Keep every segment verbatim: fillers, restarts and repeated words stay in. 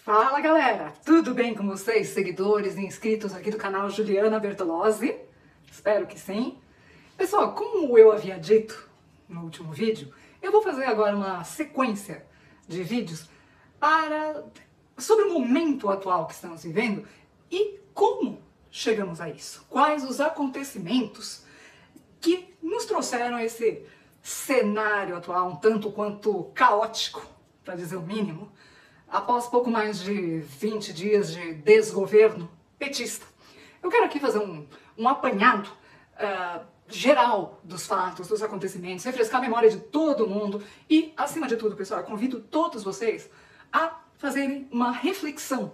Fala galera, tudo bem com vocês, seguidores e inscritos aqui do canal Juliana Bertolozzi? Espero que sim. Pessoal, como eu havia dito no último vídeo, eu vou fazer agora uma sequência de vídeos para sobre o momento atual que estamos vivendo e como chegamos a isso. Quais os acontecimentos que nos trouxeram a esse cenário atual um tanto quanto caótico, para dizer o mínimo, após pouco mais de vinte dias de desgoverno petista. Eu quero aqui fazer um, um apanhado uh, geral dos fatos, dos acontecimentos, refrescar a memória de todo mundo e, acima de tudo, pessoal, eu convido todos vocês a fazerem uma reflexão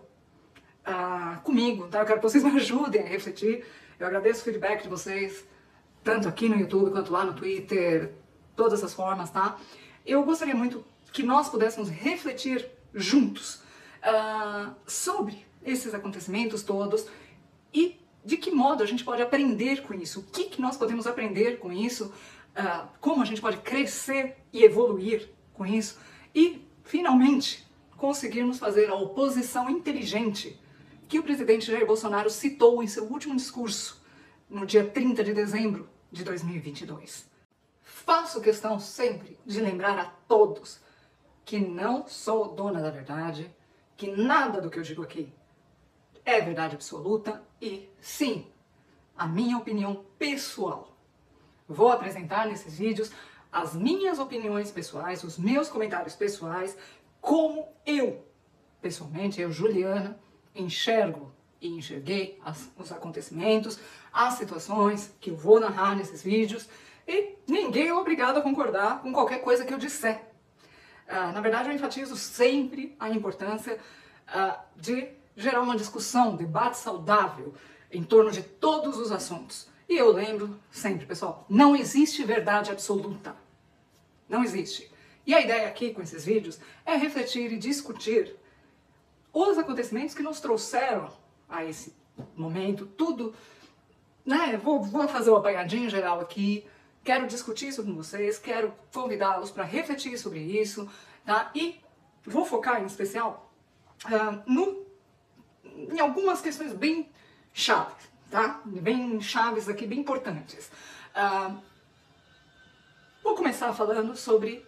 uh, comigo, tá? Eu quero que vocês me ajudem a refletir. Eu agradeço o feedback de vocês, tanto aqui no YouTube quanto lá no Twitter, todas as formas, tá? Eu gostaria muito que nós pudéssemos refletir juntos uh, sobre esses acontecimentos todos e de que modo a gente pode aprender com isso, o que, que nós podemos aprender com isso, uh, como a gente pode crescer e evoluir com isso e, finalmente, conseguirmos fazer a oposição inteligente que o presidente Jair Bolsonaro citou em seu último discurso no dia trinta de dezembro de dois mil e vinte e dois. Faço questão sempre de lembrar a todos que não sou dona da verdade, que nada do que eu digo aqui é verdade absoluta e, sim, a minha opinião pessoal. Vou apresentar nesses vídeos as minhas opiniões pessoais, os meus comentários pessoais, como eu, pessoalmente, eu, Juliana, enxergo e enxerguei as, os acontecimentos, as situações que eu vou narrar nesses vídeos e ninguém é obrigado a concordar com qualquer coisa que eu disser. Uh, na verdade, eu enfatizo sempre a importância uh, de gerar uma discussão, um debate saudável em torno de todos os assuntos. E eu lembro sempre, pessoal, não existe verdade absoluta. Não existe. E a ideia aqui com esses vídeos é refletir e discutir os acontecimentos que nos trouxeram a esse momento, tudo, né? Vou, vou fazer uma apanhadinha geral aqui. Quero discutir isso com vocês, quero convidá-los para refletir sobre isso, tá? E vou focar em especial uh, no, em algumas questões bem chaves, tá? Bem chaves aqui, bem importantes. Uh, vou começar falando sobre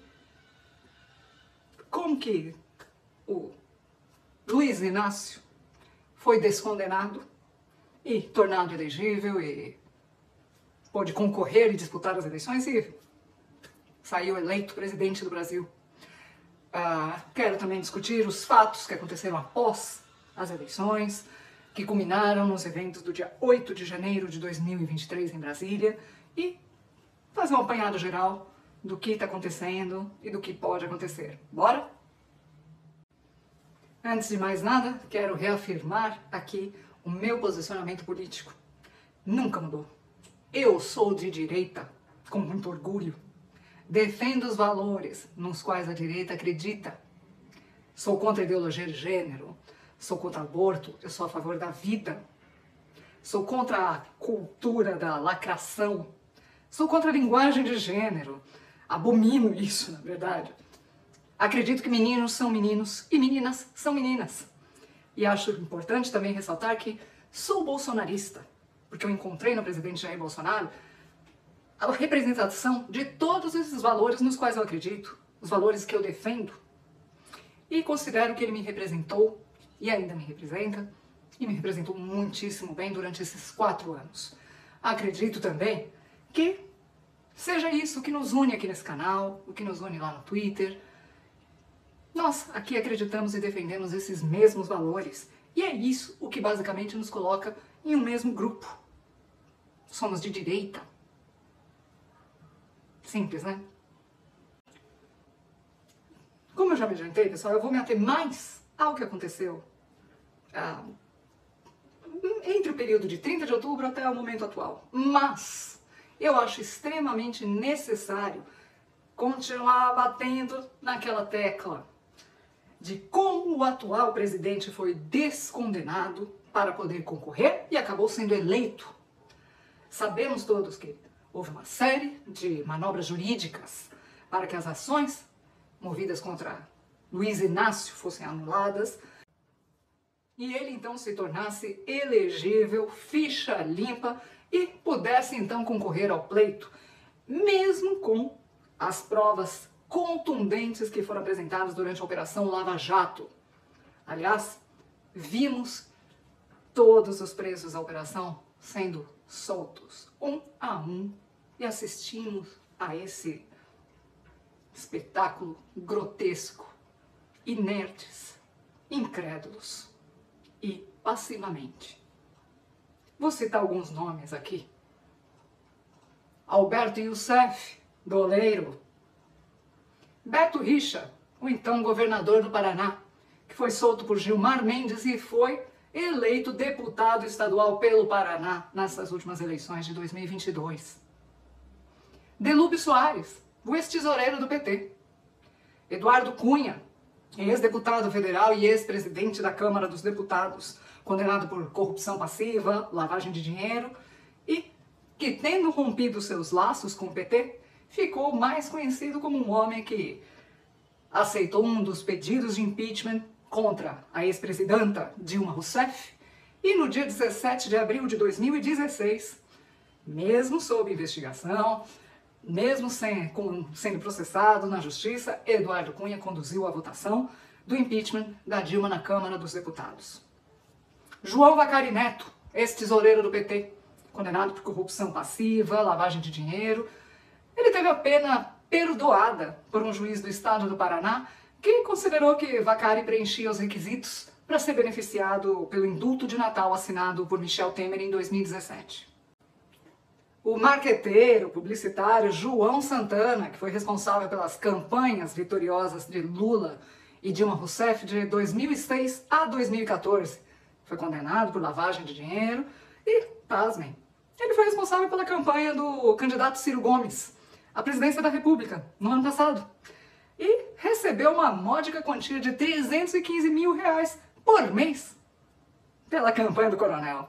como que o Luiz Inácio foi descondenado e tornado elegível e pôde concorrer e disputar as eleições e saiu eleito presidente do Brasil. Uh, quero também discutir os fatos que aconteceram após as eleições, que culminaram nos eventos do dia oito de janeiro de dois mil e vinte e três em Brasília e fazer um apanhado geral do que está acontecendo e do que pode acontecer. Bora? Antes de mais nada, quero reafirmar aqui o meu posicionamento político. Nunca mudou. Eu sou de direita, com muito orgulho. Defendo os valores nos quais a direita acredita. Sou contra a ideologia de gênero, sou contra o aborto, eu sou a favor da vida. Sou contra a cultura da lacração, sou contra a linguagem de gênero. Abomino isso, na verdade. Acredito que meninos são meninos e meninas são meninas. E acho importante também ressaltar que sou bolsonarista, porque eu encontrei no presidente Jair Bolsonaro a representação de todos esses valores nos quais eu acredito, os valores que eu defendo, e considero que ele me representou, e ainda me representa, e me representou muitíssimo bem durante esses quatro anos. Acredito também que seja isso o que nos une aqui nesse canal, o que nos une lá no Twitter. Nós aqui acreditamos e defendemos esses mesmos valores, e é isso o que basicamente nos coloca em um mesmo grupo. Somos de direita. Simples, né? Como eu já me adiantei, pessoal, eu vou me ater mais ao que aconteceu ah, entre o período de trinta de outubro até o momento atual. Mas eu acho extremamente necessário continuar batendo naquela tecla de como o atual presidente foi descondenado para poder concorrer e acabou sendo eleito. Sabemos todos que houve uma série de manobras jurídicas para que as ações movidas contra Luiz Inácio fossem anuladas. e ele então se tornasse elegível, ficha limpa e pudesse então concorrer ao pleito, mesmo com as provas contundentes que foram apresentadas durante a Operação Lava Jato. Aliás, vimos todos os presos da operação sendo soltos, um a um, e assistimos a esse espetáculo grotesco, inertes, incrédulos e passivamente. Vou citar alguns nomes aqui. Alberto Youssef, doleiro. Beto Richa, o então governador do Paraná, que foi solto por Gilmar Mendes e foi eleito deputado estadual pelo Paraná nessas últimas eleições de dois mil e vinte e dois. Delúbio Soares, o ex-tesoureiro do P T. Eduardo Cunha, ex-deputado federal e ex-presidente da Câmara dos Deputados, condenado por corrupção passiva, lavagem de dinheiro e que, tendo rompido seus laços com o P T, ficou mais conhecido como um homem que aceitou um dos pedidos de impeachment contra a ex-presidenta Dilma Rousseff e no dia dezessete de abril de dois mil e dezesseis, mesmo sob investigação, mesmo sem, com, sendo processado na justiça, Eduardo Cunha conduziu a votação do impeachment da Dilma na Câmara dos Deputados. João Vacari Neto, ex-tesoureiro do P T, condenado por corrupção passiva, lavagem de dinheiro, ele teve a pena perdoada por um juiz do estado do Paraná que considerou que Vacari preenchia os requisitos para ser beneficiado pelo indulto de Natal assinado por Michel Temer em dois mil e dezessete. O marqueteiro, publicitário João Santana, que foi responsável pelas campanhas vitoriosas de Lula e Dilma Rousseff de dois mil e seis a dois mil e quatorze, foi condenado por lavagem de dinheiro e, pasmem, ele foi responsável pela campanha do candidato Ciro Gomes à presidência da República no ano passado e recebeu uma módica quantia de trezentos e quinze mil reais por mês pela campanha do coronel.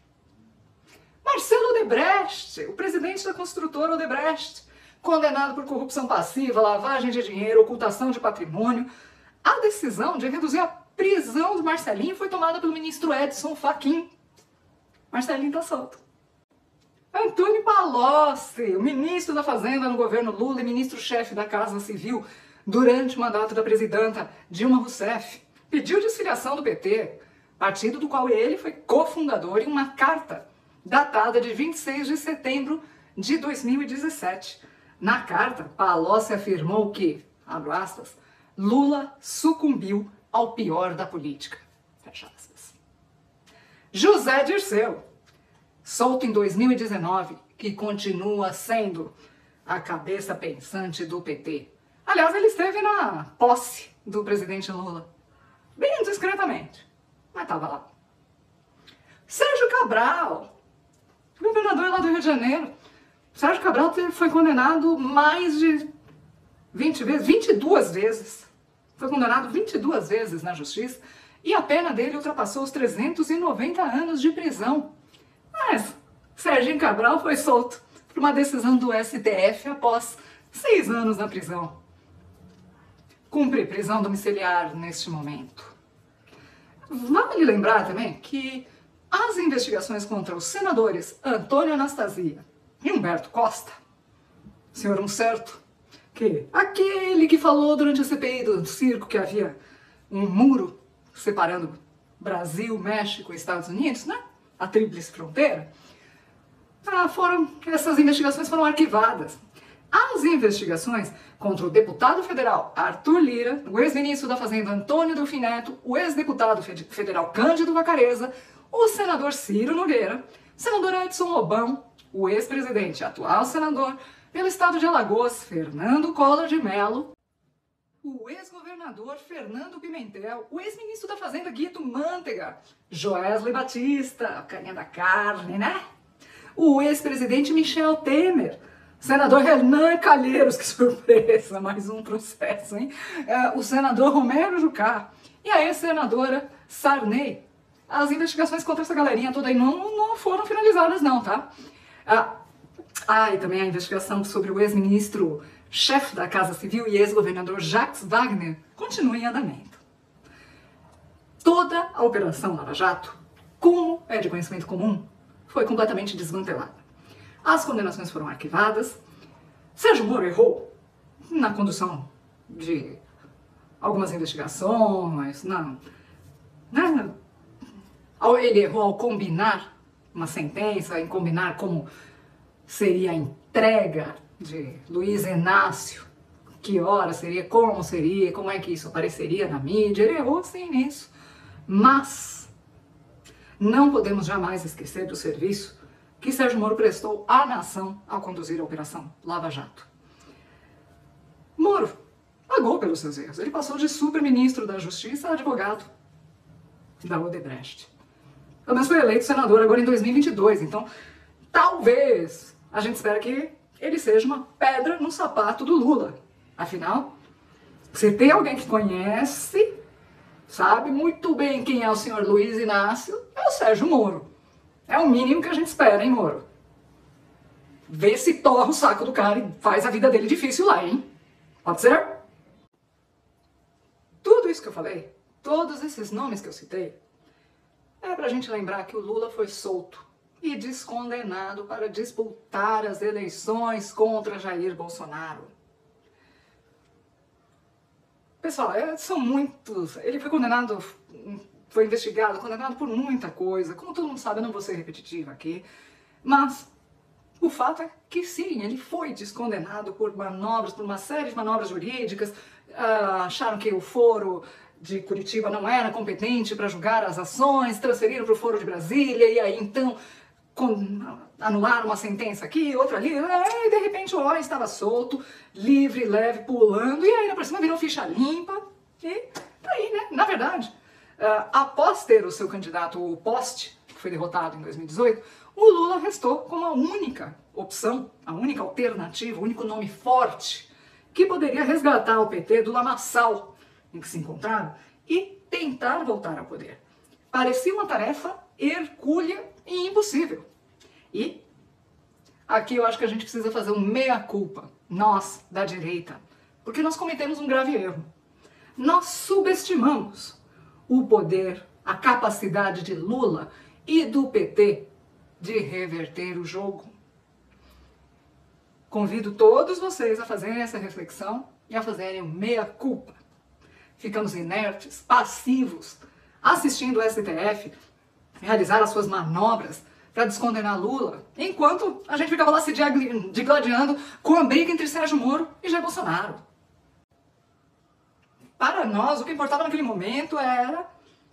Marcelo Odebrecht, o presidente da construtora Odebrecht, condenado por corrupção passiva, lavagem de dinheiro, ocultação de patrimônio. A decisão de reduzir a prisão do Marcelinho foi tomada pelo ministro Edson Fachin. Marcelinho está solto. Antônio Palocci, o ministro da Fazenda no governo Lula e ministro-chefe da Casa Civil durante o mandato da presidenta Dilma Rousseff, pediu desfiliação do P T, partido do qual ele foi cofundador, em uma carta datada de vinte e seis de setembro de dois mil e dezessete. Na carta, Palocci afirmou que, abro aspas, Lula sucumbiu ao pior da política. Fecha aspas. José Dirceu, solto em dois mil e dezenove, que continua sendo a cabeça pensante do P T. Aliás, ele esteve na posse do presidente Lula, bem discretamente, mas estava lá. Sérgio Cabral, governador lá do Rio de Janeiro. Sérgio Cabral foi condenado mais de vinte vezes, vinte e duas vezes. Foi condenado vinte e duas vezes na justiça e a pena dele ultrapassou os trezentos e noventa anos de prisão. Mas Sérgio Cabral foi solto por uma decisão do S T F após seis anos na prisão. Cumpre prisão domiciliar neste momento. Vale lembrar também que as investigações contra os senadores Antônio Anastasia e Humberto Costa, senhor um certo, que aquele que falou durante a C P I do circo que havia um muro separando Brasil, México e Estados Unidos, né? A tríplice fronteira, ah, foram, essas investigações foram arquivadas. As investigações contra o deputado federal Arthur Lira, o ex-ministro da Fazenda Antônio Delfim Neto, o ex-deputado federal Cândido Vacarezza, o senador Ciro Nogueira, o senador Edson Lobão, o ex-presidente e atual senador pelo estado de Alagoas, Fernando Collor de Mello, o ex-governador Fernando Pimentel, o ex-ministro da Fazenda Guido Mantega, Joesley Batista, a carinha da carne, né? O ex-presidente Michel Temer, senador Renan Calheiros, que surpresa, mais um processo, hein? É, o senador Romero Jucá e a ex-senadora Sarney. As investigações contra essa galerinha toda aí não, não foram finalizadas não, tá? Ah, ah, e também a investigação sobre o ex-ministro chefe da Casa Civil e ex-governador Jacques Wagner continua em andamento. Toda Toda a Operação Lava Jato, como é de conhecimento comum, foi completamente desmantelada. As condenações foram arquivadas. Sérgio Moro errou na condução de algumas investigações, não, não, ele errou ao combinar uma sentença, em combinar como seria a entrega de Luiz Inácio, que hora seria, como seria, como é que isso apareceria na mídia. Ele errou sim nisso, mas não podemos jamais esquecer do serviço que Sérgio Moro prestou à nação ao conduzir a Operação Lava Jato. Moro pagou pelos seus erros. Ele passou de super-ministro da Justiça a advogado da Odebrecht. Pelo menos foi eleito senador agora em dois mil e vinte e dois, então talvez a gente espera que ele seja uma pedra no sapato do Lula. Afinal, se tem alguém que conhece, sabe muito bem quem é o senhor Luiz Inácio, é o Sérgio Moro. É o mínimo que a gente espera, hein, Moro? Vê se torra o saco do cara e faz a vida dele difícil lá, hein? Pode ser? Tudo isso que eu falei, todos esses nomes que eu citei, é pra gente lembrar que o Lula foi solto e descondenado para disputar as eleições contra Jair Bolsonaro. Pessoal, é, são muitos. Ele foi condenado, foi investigado, condenado por muita coisa. Como todo mundo sabe, eu não vou ser repetitiva aqui, mas o fato é que sim, ele foi descondenado por manobras, por uma série de manobras jurídicas. Ah, acharam que o foro de Curitiba não era competente para julgar as ações, transferiram para o foro de Brasília, e aí então com, anularam uma sentença aqui, outra ali, e de repente o homem estava solto, livre, leve, pulando, e aí na próxima virou ficha limpa, e tá aí, né? Na verdade, uh, após ter o seu candidato, o Poste, que foi derrotado em dois mil e dezoito, o Lula restou como a única opção, a única alternativa, o único nome forte que poderia resgatar o P T do lamaçal em que se encontrava e tentar voltar ao poder. Parecia uma tarefa hercúlea e impossível. E aqui eu acho que a gente precisa fazer um meia-culpa, nós da direita, porque nós cometemos um grave erro. Nós subestimamos o poder, a capacidade de Lula e do P T de reverter o jogo. Convido todos vocês a fazerem essa reflexão e a fazerem um meia-culpa. Ficamos inertes, passivos, assistindo o S T F realizar as suas manobras para descondenar Lula, enquanto a gente ficava lá se digladiando com a briga entre Sérgio Moro e Jair Bolsonaro. Para nós, o que importava naquele momento era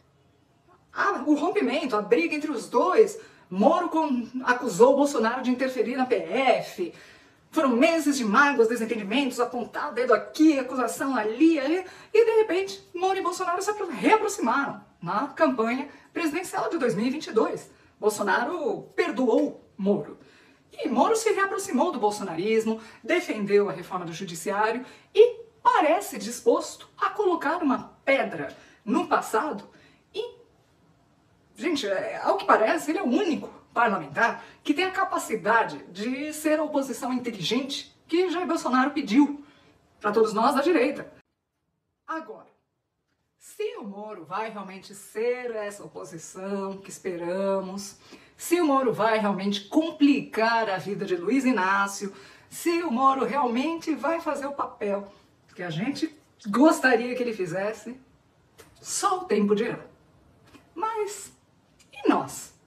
a, o rompimento, a briga entre os dois. Moro com, acusou Bolsonaro de interferir na P F. Foram meses de mágoas, desentendimentos, apontar o dedo aqui, acusação ali, ali, e de repente Moro e Bolsonaro se reaproximaram na campanha presidencial de dois mil e vinte e dois. Bolsonaro perdoou Moro. E Moro se reaproximou do bolsonarismo, defendeu a reforma do judiciário e parece disposto a colocar uma pedra no passado. E, gente, ao que parece, ele é o único parlamentar que tem a capacidade de ser a oposição inteligente que Jair Bolsonaro pediu para todos nós da direita. Agora, se o Moro vai realmente ser essa oposição que esperamos, se o Moro vai realmente complicar a vida de Luiz Inácio, se o Moro realmente vai fazer o papel que a gente gostaria que ele fizesse, só o tempo dirá. Mas, e nós?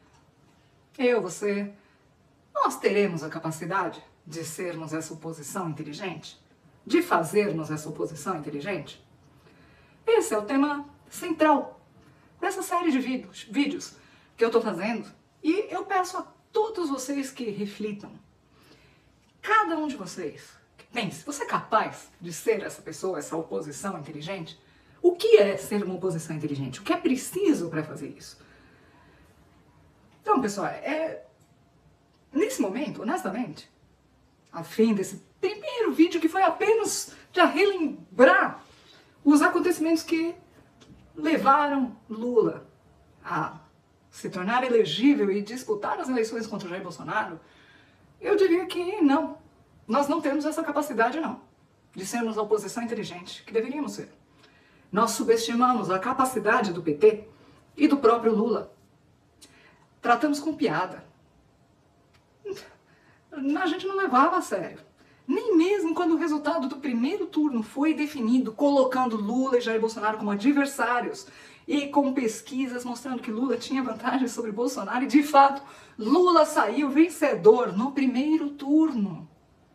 Eu, você, nós teremos a capacidade de sermos essa oposição inteligente? De fazermos essa oposição inteligente? Esse é o tema central dessa série de vídeos, vídeos que eu estou fazendo, e eu peço a todos vocês que reflitam. Cada um de vocês que pense, você é capaz de ser essa pessoa, essa oposição inteligente? O que é ser uma oposição inteligente? O que é preciso para fazer isso? Então, pessoal, é, nesse momento, honestamente, a fim desse primeiro vídeo que foi apenas para relembrar os acontecimentos que levaram Lula a se tornar elegível e disputar as eleições contra o Jair Bolsonaro, eu diria que não. Nós não temos essa capacidade, não, de sermos a oposição inteligente que deveríamos ser. Nós subestimamos a capacidade do P T e do próprio Lula. Tratamos com piada. A gente não levava a sério. Nem mesmo quando o resultado do primeiro turno foi definido, colocando Lula e Jair Bolsonaro como adversários e com pesquisas mostrando que Lula tinha vantagem sobre Bolsonaro, e de fato, Lula saiu vencedor no primeiro turno.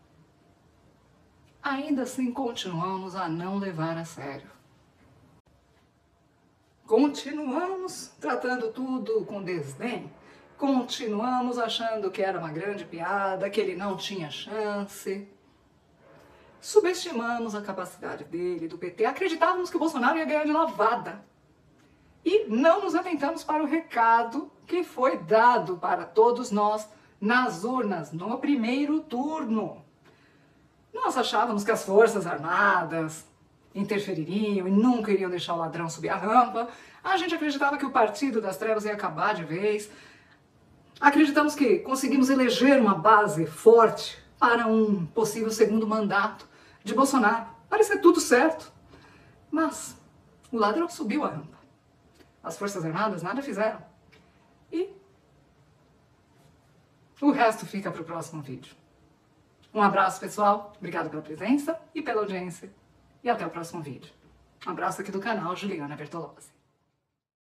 Ainda assim, continuamos a não levar a sério. Continuamos tratando tudo com desdém. Continuamos achando que era uma grande piada, que ele não tinha chance. Subestimamos a capacidade dele, do P T. Acreditávamos que o Bolsonaro ia ganhar de lavada. E não nos atentamos para o recado que foi dado para todos nós nas urnas, no primeiro turno. Nós achávamos que as Forças Armadas interfeririam e nunca iriam deixar o ladrão subir a rampa. A gente acreditava que o Partido das Trevas ia acabar de vez. Acreditamos que conseguimos eleger uma base forte para um possível segundo mandato de Bolsonaro. Parecia tudo certo. Mas o ladrão subiu a rampa. As Forças Armadas nada fizeram. E o resto fica para o próximo vídeo. Um abraço, pessoal. Obrigado pela presença e pela audiência. E até o próximo vídeo. Um abraço aqui do canal Juliana Bertolozzi.